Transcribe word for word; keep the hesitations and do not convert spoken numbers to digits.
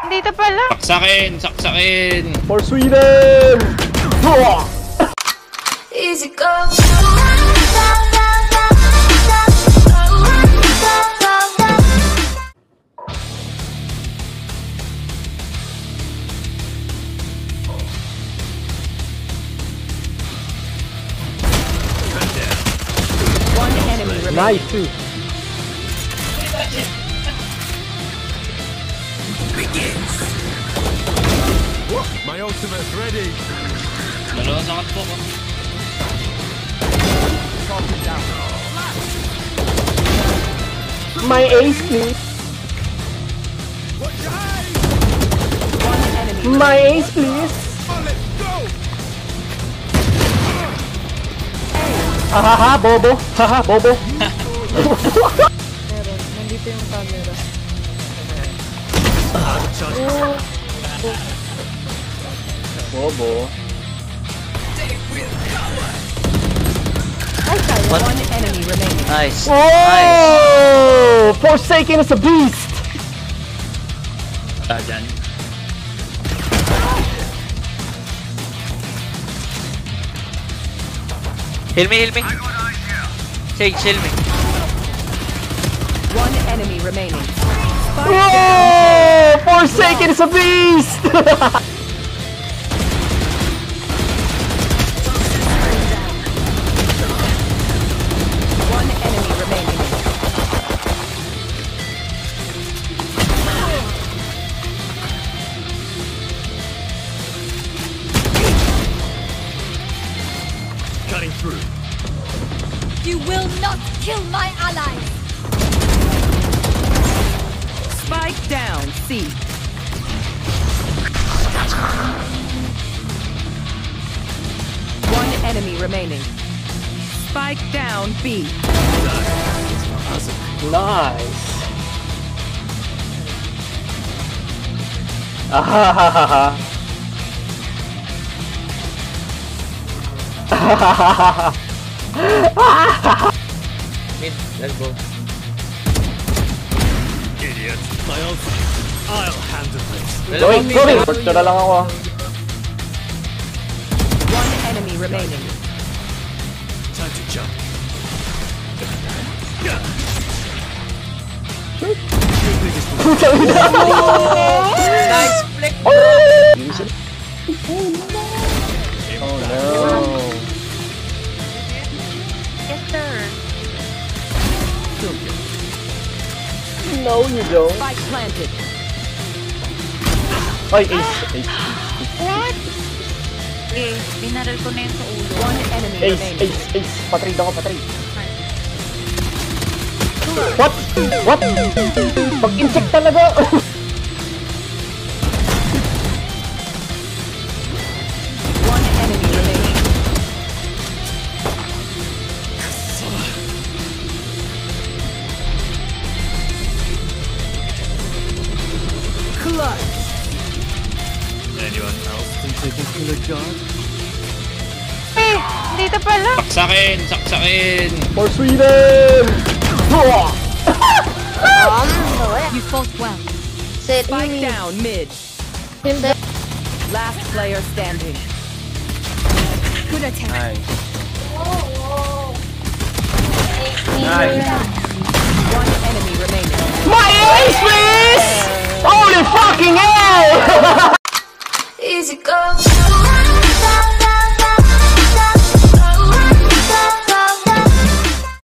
Dito pala. Saksakin, saksakin. For Sweden! Easy go. One enemy remaining. Nice too. My ultimate's ready. Dalawa sa kat po ko. My ace, please. One enemy. My ace, please. Hahaha, bobo. Haha, bobo. Meron. Nandito yung camera. Bobo. One enemy remaining. Nice. Oh! Nice. Forsaken is a beast. Ah, dyan. Heal me, heal me. Sage, heal me. One enemy remaining. Oh! Forsaken is a beast. One enemy remaining. Cutting through. You will not kill my ally. Spike down. C. One enemy remaining. Spike down. B. Nice. Ahahaha. Mid, elbow. Idiot. My ultimate. I'll handle this. Going, going. Porto na lang ako. One enemy remaining. Time to jump. Nice flick. Oh no. Yes, sir. No, you don't. Spike planted. Ay, ace. Ace. What? Eh, binaral ko na yun sa ulo. One enemy Ace, remaining. ace, ace. Patrade ako, patrade. What? What? Pag-inject talaga. One enemy remaining. Clutch. Anyone else think they can kill a god? Eh, dito pala. Saksakin, saksakin. For Sweden! You fought well. Spike down mid. Last player standing. Good attack. Nice. Nice. One enemy remaining. My ace, please! Holy fucking ace!